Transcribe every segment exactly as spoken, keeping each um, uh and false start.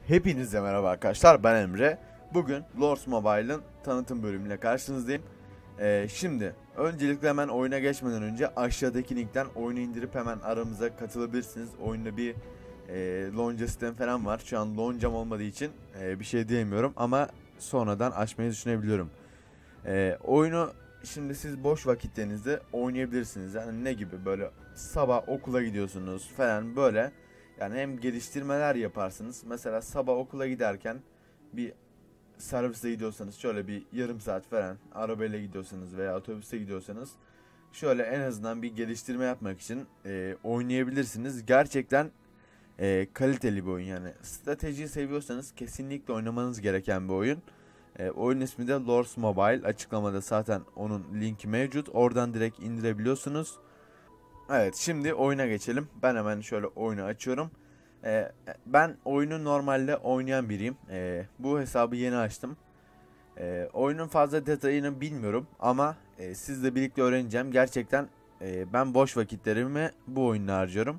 Hepinize merhaba arkadaşlar, ben Emre. Bugün Lords Mobile'ın tanıtım bölümüyle karşınızdayım. Ee, şimdi öncelikle hemen oyuna geçmeden önce aşağıdaki linkten oyunu indirip hemen aramıza katılabilirsiniz. Oyunda bir e, lonca sistemi falan var. Şu an loncam olmadığı için e, bir şey diyemiyorum ama sonradan açmayı düşünebiliyorum. E, oyunu şimdi siz boş vakitlerinizde oynayabilirsiniz. Yani ne gibi, böyle sabah okula gidiyorsunuz falan böyle. Yani hem geliştirmeler yaparsınız. Mesela sabah okula giderken bir serviste gidiyorsanız şöyle bir yarım saat falan, arabayla gidiyorsanız veya otobüste gidiyorsanız şöyle en azından bir geliştirme yapmak için e, oynayabilirsiniz. Gerçekten e, kaliteli bir oyun yani. Stratejiyi seviyorsanız kesinlikle oynamanız gereken bir oyun. E, oyun ismi de Lords Mobile. Açıklamada zaten onun linki mevcut. Oradan direkt indirebiliyorsunuz. Evet, şimdi oyuna geçelim. Ben hemen şöyle oyunu açıyorum. Ee, ben oyunu normalde oynayan biriyim. Ee, bu hesabı yeni açtım. Ee, oyunun fazla detayını bilmiyorum ama e, sizle birlikte öğreneceğim. Gerçekten e, ben boş vakitlerimi bu oyunla harcıyorum.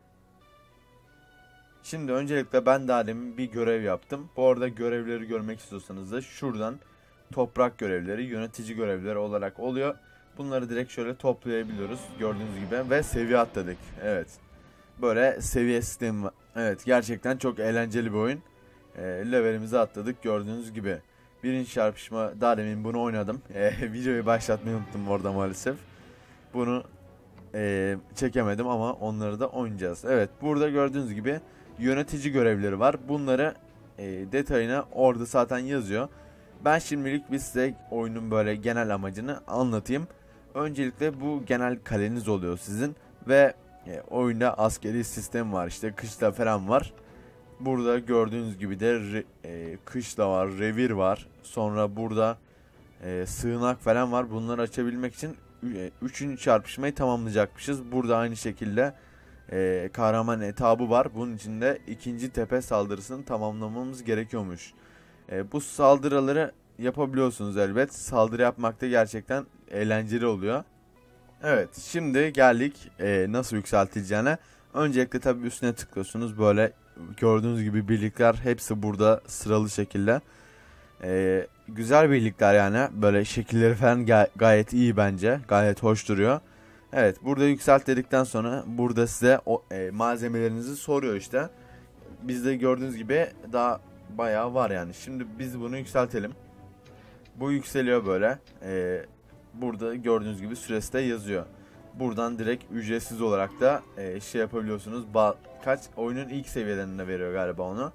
Şimdi öncelikle ben daha demin bir görev yaptım. Bu arada görevleri görmek istiyorsanız da şuradan toprak görevleri, yönetici görevleri olarak oluyor. Bunları direkt şöyle toplayabiliyoruz gördüğünüz gibi ve seviye atladık. Evet. Böyle seviye sistemi var. Evet, gerçekten çok eğlenceli bir oyun. E, levelimizi atladık gördüğünüz gibi. Birinci çarpışma, daha demin bunu oynadım. E, videoyu başlatmayı unuttum orada maalesef. Bunu e, çekemedim ama onları da oynayacağız. Evet, burada gördüğünüz gibi yönetici görevleri var. Bunları e, detayına orada zaten yazıyor. Ben şimdilik bir size oyunun böyle genel amacını anlatayım. Öncelikle bu genel kaleniz oluyor sizin ve e, oyunda askeri sistem var, işte kışla falan var. Burada gördüğünüz gibi de re, e, kışla var, revir var. Sonra burada e, sığınak falan var. Bunları açabilmek için üçüncü çarpışmayı tamamlayacakmışız. Burada aynı şekilde e, kahraman etabı var. Bunun için de ikinci tepe saldırısını tamamlamamız gerekiyormuş. E, bu saldırıları yapabiliyorsunuz elbet. Saldırı yapmak da gerçekten eğlenceli oluyor. Evet, şimdi geldik e, nasıl yükseltileceğine. Öncelikle tabii üstüne tıklıyorsunuz. Böyle gördüğünüz gibi birlikler hepsi burada sıralı şekilde. E, güzel birlikler yani. Böyle şekilleri falan ga- gayet iyi bence. Gayet hoş duruyor. Evet, burada yükselt dedikten sonra burada size o, e, malzemelerinizi soruyor işte. Bizde gördüğünüz gibi daha bayağı var yani. Şimdi biz bunu yükseltelim. Bu yükseliyor böyle. Ee, burada gördüğünüz gibi süresi de yazıyor. Buradan direkt ücretsiz olarak da e, şey yapabiliyorsunuz. Ba kaç oyunun ilk seviyelerinde veriyor galiba onu.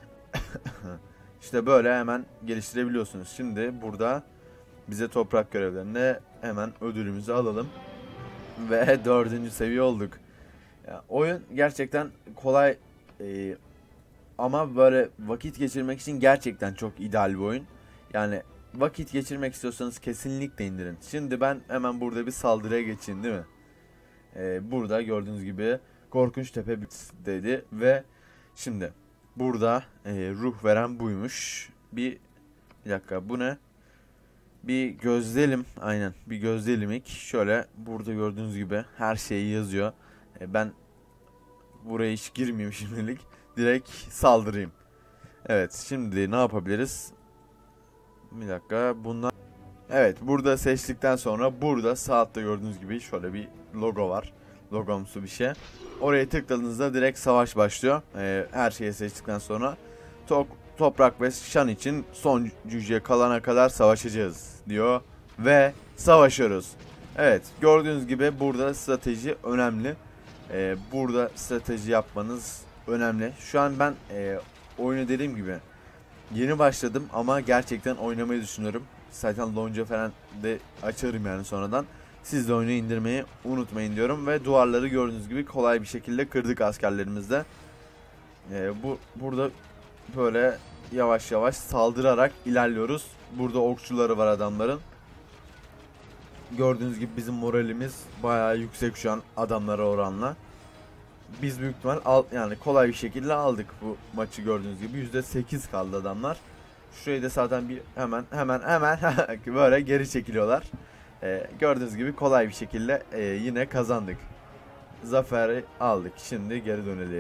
İşte böyle hemen geliştirebiliyorsunuz. Şimdi burada bize toprak görevlerinde hemen ödülümüzü alalım. Ve dördüncü seviye olduk. Ya, oyun gerçekten kolay e, ama böyle vakit geçirmek için gerçekten çok ideal bir oyun. Yani vakit geçirmek istiyorsanız kesinlikle indirin. Şimdi ben hemen burada bir saldırıya geçeyim, değil mi? Ee, burada gördüğünüz gibi korkunç tepe dedi ve şimdi burada e, ruh veren buymuş. Bir, bir dakika, bu ne? Bir gözlelim, aynen bir gözlelimik. Şöyle burada gördüğünüz gibi her şeyi yazıyor. E, ben buraya hiç girmeyeyim şimdilik. Direkt saldırayım. Evet, şimdi ne yapabiliriz? Bir dakika, bundan... Evet, burada seçtikten sonra burada saatte gördüğünüz gibi şöyle bir logo var. Logomsu bir şey. Oraya tıkladığınızda direkt savaş başlıyor. Ee, her şeyi seçtikten sonra to toprak ve şan için son cüce kalana kadar savaşacağız diyor. Ve savaşıyoruz. Evet, gördüğünüz gibi burada strateji önemli. Ee, burada strateji yapmanız önemli. Şu an ben e, oyunu dediğim gibi yeni başladım ama gerçekten oynamayı düşünüyorum. Zaten lonca falan de açarım yani sonradan. Siz de oyunu indirmeyi unutmayın diyorum ve duvarları gördüğünüz gibi kolay bir şekilde kırdık askerlerimizle. Ee, bu burada böyle yavaş yavaş saldırarak ilerliyoruz. Burada okçuları var adamların. Gördüğünüz gibi bizim moralimiz bayağı yüksek şu an adamlara oranla. Biz büyük ihtimal al, yani kolay bir şekilde aldık bu maçı, gördüğünüz gibi yüzde sekiz kaldı adamlar. Şurayı da zaten bir hemen hemen hemen böyle geri çekiliyorlar. Ee, gördüğünüz gibi kolay bir şekilde e, yine kazandık. Zaferi aldık. Şimdi geri dönelim.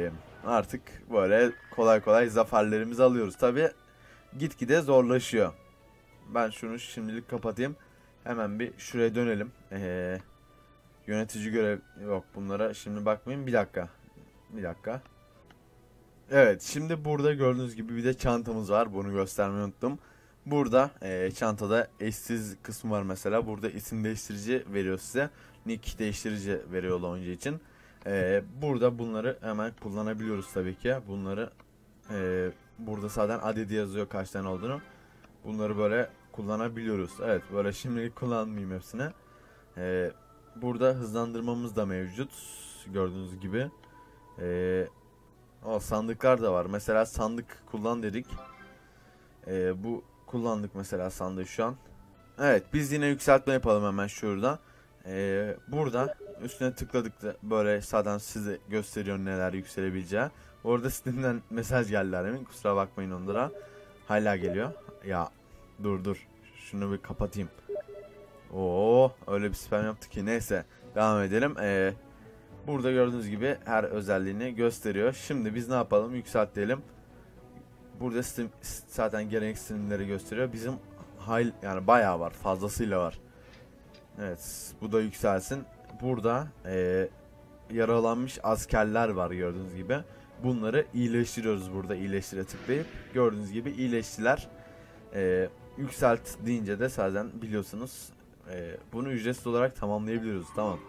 artık böyle kolay kolay zaferlerimizi alıyoruz. Tabi gitgide zorlaşıyor. Ben şunu şimdilik kapatayım. Hemen bir şuraya dönelim. Ee, yönetici görev yok, bunlara şimdi bakmayayım. Bir dakika. Bir dakika. Evet, şimdi burada gördüğünüz gibi bir de çantamız var. Bunu göstermeyi unuttum. Burada e, çantada eşsiz kısmı var mesela. Burada isim değiştirici veriyor size. Nick değiştirici veriyor oyuncu için. E, burada bunları hemen kullanabiliyoruz tabii ki. Bunları e, burada zaten adedi yazıyor kaç tane olduğunu. Bunları böyle kullanabiliyoruz. Evet, böyle şimdilik kullanmayayım hepsini. E, burada hızlandırmamız da mevcut. Gördüğünüz gibi. E, o sandıklar da var. Mesela sandık kullan dedik. E, bu kullandık mesela sandığı şu an. Evet, biz yine yükseltme yapalım hemen şurada. Ee, burada üstüne tıkladık da böyle sağdan size gösteriyor neler yükselebileceği. Orada Steam'den mesaj geldi emin, kusura bakmayın onlara. Hala geliyor. Ya dur dur. Şunu bir kapatayım. Oo, öyle bir spam yaptı ki, neyse devam edelim. Ee, burada gördüğünüz gibi her özelliğini gösteriyor. Şimdi biz ne yapalım? Yükseltelim. Burada Steam zaten gerekli Steam'leri gösteriyor. Bizim hayl yani bayağı var, fazlasıyla var. Evet, bu da yükselsin. Burada e, yaralanmış askerler var gördüğünüz gibi. Bunları iyileştiriyoruz burada, iyileştire tıklayıp. Gördüğünüz gibi iyileştiler. E, yükselt deyince de zaten biliyorsunuz e, bunu ücretsiz olarak tamamlayabiliyoruz. Tamam.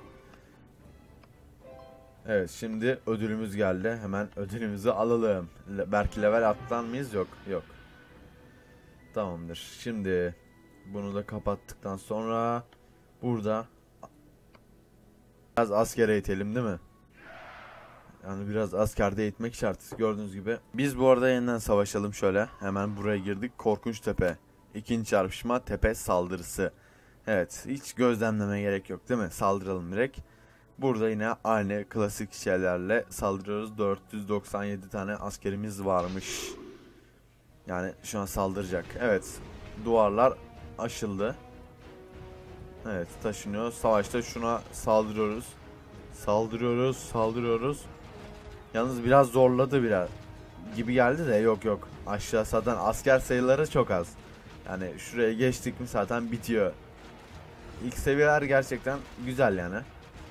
Evet, şimdi ödülümüz geldi. Hemen ödülümüzü alalım. Le belki level atlan mıyız? Yok. Yok. Tamamdır. Şimdi bunu da kapattıktan sonra burada biraz asker eğitelim değil mi? Yani biraz askerde eğitmek şart. Gördüğünüz gibi. Biz bu arada yeniden savaşalım şöyle. Hemen buraya girdik. Korkunç Tepe. İkinci çarpışma, tepe saldırısı. Evet, hiç gözlemleme gerek yok değil mi? Saldıralım direkt. Burada yine aynı klasik şeylerle saldırıyoruz. dört yüz doksan yedi tane askerimiz varmış. Yani şu an saldıracak. Evet, duvarlar aşıldı. Evet, taşınıyor. Savaşta şuna saldırıyoruz. Saldırıyoruz, saldırıyoruz. Yalnız biraz zorladı biraz gibi geldi de yok yok. Aşağı zaten asker sayıları çok az. Yani şuraya geçtik mi zaten bitiyor. İlk seviyeler gerçekten güzel yani.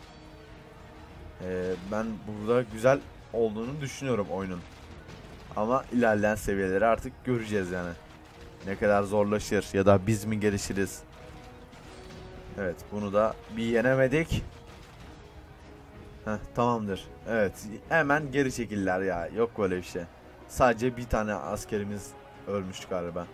Ee, ben burada güzel olduğunu düşünüyorum oyunun. Ama ilerleyen seviyeleri artık göreceğiz yani. Ne kadar zorlaşır ya da biz mi gelişiriz. Evet, bunu da bir yenemedik. Heh, tamamdır. Evet, hemen geri çekiller ya. Yok böyle bir şey. Sadece bir tane askerimiz ölmüş galiba.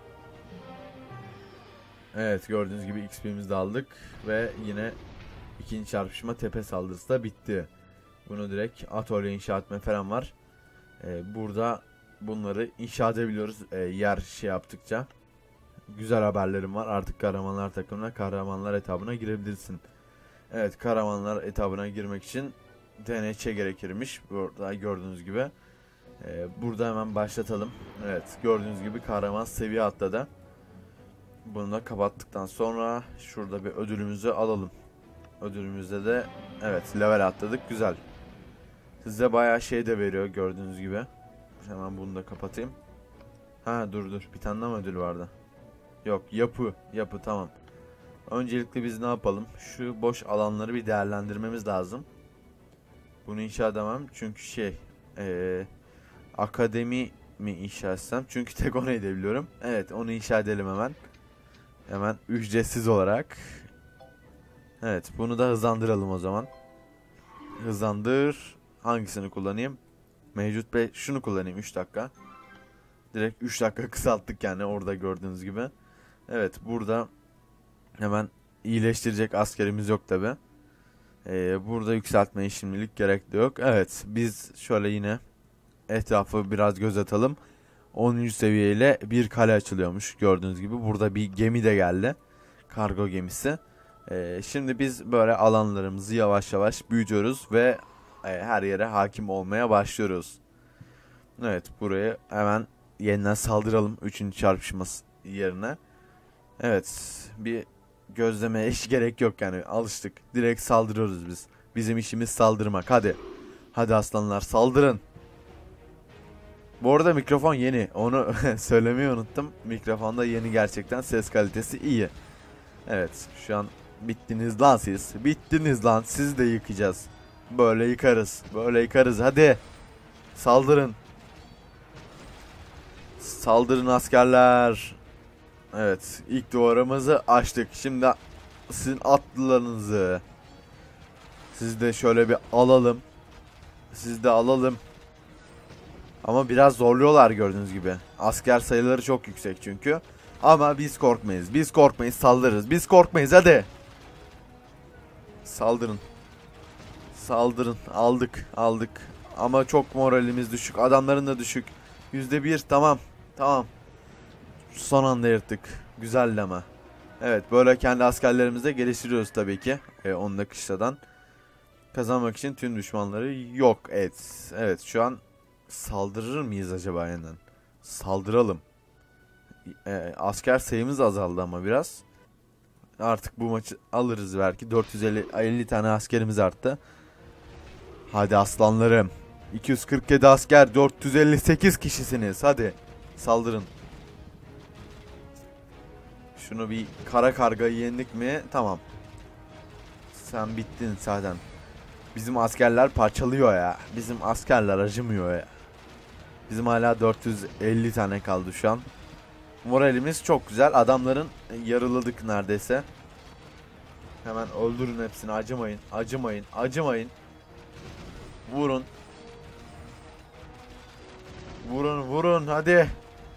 Evet, gördüğünüz gibi X P'mizi de aldık. Ve yine ikinci çarpışma, tepe saldırısı da bitti. Bunu direkt atölye inşa etme falan var. Ee, burada bunları inşa edebiliyoruz e, yer şey yaptıkça. Güzel haberlerim var. Artık kahramanlar takımına, kahramanlar etabına girebilirsin. Evet, kahramanlar etabına girmek için D N C gerekirmiş. Burada gördüğünüz gibi. Ee, burada hemen başlatalım. Evet, gördüğünüz gibi kahraman seviye atladı. Bunu da kapattıktan sonra şurada bir ödülümüzü alalım. Ödülümüzde de evet level atladık, güzel. Size bayağı şey de veriyor gördüğünüz gibi. Hemen bunu da kapatayım. Ha dur dur, bir tane daha ödül vardı. Yok, yapı yapı tamam. Öncelikle biz ne yapalım? Şu boş alanları bir değerlendirmemiz lazım. Bunu inşa edemem çünkü şey ee, akademi mi inşa etsem? Çünkü tek onu edebiliyorum. Evet, onu inşa edelim hemen. Hemen ücretsiz olarak. Evet, bunu da hızlandıralım o zaman. Hızlandır. Hangisini kullanayım? Mevcut be şunu kullanayım, üç dakika. Direkt üç dakika kısalttık yani orada gördüğünüz gibi. Evet, burada hemen iyileştirecek askerimiz yok tabi. Ee, burada yükseltmeye şimdilik gerek de yok. Evet, biz şöyle yine etrafı biraz göz atalım. onuncu seviyeyle bir kale açılıyormuş gördüğünüz gibi. Burada bir gemi de geldi. Kargo gemisi. Ee, şimdi biz böyle alanlarımızı yavaş yavaş büyütüyoruz ve e, her yere hakim olmaya başlıyoruz. Evet, buraya hemen yeniden saldıralım üçüncü çarpışması yerine. Evet, bir gözlemeye hiç gerek yok yani, alıştık. Direkt saldırıyoruz biz. Bizim işimiz saldırmak, hadi. Hadi aslanlar, saldırın. Bu arada mikrofon yeni. Onu söylemeyi unuttum. Mikrofon da yeni gerçekten. Ses kalitesi iyi. Evet şu an bittiniz lan siz. Bittiniz lan. Siz de yıkacağız. Böyle yıkarız. Böyle yıkarız. Hadi. Saldırın. Saldırın askerler. Evet. İlk duvarımızı açtık. Şimdi sizin atlılarınızı. Siz de şöyle bir alalım. Siz de alalım. Ama biraz zorluyorlar gördüğünüz gibi. Asker sayıları çok yüksek çünkü. Ama biz korkmayız. Biz korkmayız. Saldırırız. Biz korkmayız. Hadi. Saldırın. Saldırın. Aldık. Aldık. Ama çok moralimiz düşük. Adamların da düşük. yüzde bir. Tamam. Tamam. Son anda yırttık. Güzeldi ama. Evet. Böyle kendi askerlerimizi de geliştiriyoruz tabii ki. E, on dakikadan. Kazanmak için tüm düşmanları yok. Evet. Evet. Şu an saldırır mıyız acaba yeniden? Saldıralım. E, asker sayımız azaldı ama biraz. Artık bu maçı alırız belki. dört yüz elli tane askerimiz arttı. Hadi aslanlarım. iki yüz kırk yedi asker, dört yüz elli sekiz kişisiniz. Hadi saldırın. Şunu bir kara kargayı yendik mi? Tamam. Sen bittin zaten. Bizim askerler parçalıyor ya. Bizim askerler acımıyor ya. Bizim hala dört yüz elli tane kaldı şu an. Moralimiz çok güzel. Adamların yarıladık neredeyse. Hemen öldürün hepsini. Acımayın. Acımayın. Acımayın. Vurun. Vurun vurun hadi.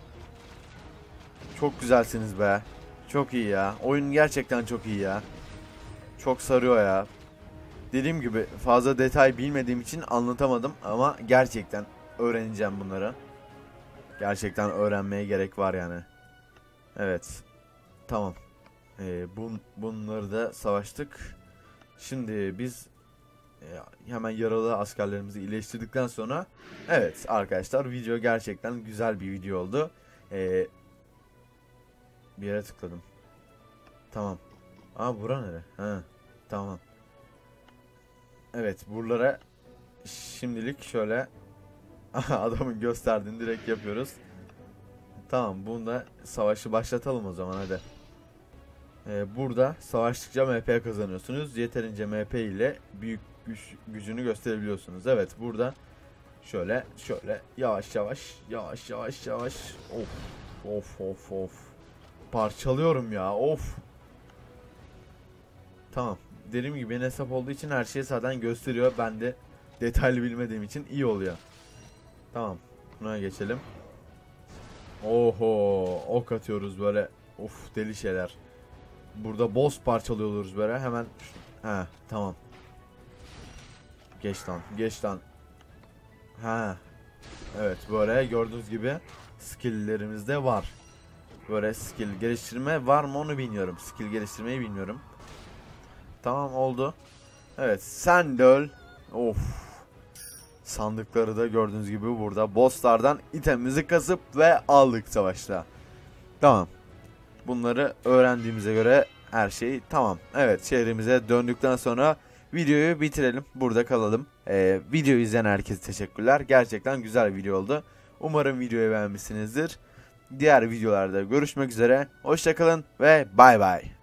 Çok güzelsiniz be. Çok iyi ya. Oyun gerçekten çok iyi ya. Çok sarıyor ya. Dediğim gibi fazla detay bilmediğim için anlatamadım ama gerçekten öğreneceğim bunları. Gerçekten öğrenmeye gerek var yani. Evet. Tamam. Ee, bun, bunları da savaştık. Şimdi biz e, hemen yaralı askerlerimizi iyileştirdikten sonra evet arkadaşlar video gerçekten güzel bir video oldu. Ee, bir yere tıkladım. Tamam. Aa bura nere? Ha, tamam. Evet buralara şimdilik şöyle adamın gösterdiğini direkt yapıyoruz. Tamam bunda savaşı başlatalım o zaman hadi. Ee, burada savaştıkça M P kazanıyorsunuz. Yeterince M P ile büyük güç, gücünü gösterebiliyorsunuz. Evet burada şöyle şöyle yavaş yavaş yavaş yavaş yavaş of of of of parçalıyorum ya of. Tamam. Dediğim gibi benim hesap olduğu için her şeyi zaten gösteriyor. Ben de detaylı bilmediğim için iyi oluyor. Tamam. Buna geçelim. Oho, ok atıyoruz böyle. Of deli şeyler. Burada boss parçalıyoruz böyle. Hemen ha tamam. Geç lan, geç lan. Ha. Evet böyle gördüğünüz gibi skill'lerimiz de var. Böyle skill geliştirme var mı onu bilmiyorum. Skill geliştirmeyi bilmiyorum. Tamam oldu. Evet sen de öl. Of. Sandıkları da gördüğünüz gibi burada. Bosslardan itemimizi kasıp ve aldık savaşta. Tamam. Bunları öğrendiğimize göre her şey tamam. Evet şehrimize döndükten sonra videoyu bitirelim. Burada kalalım. Ee, videoyu izleyen herkese teşekkürler. Gerçekten güzel bir video oldu. Umarım videoyu beğenmişsinizdir. Diğer videolarda görüşmek üzere. Hoşça kalın ve bay bay.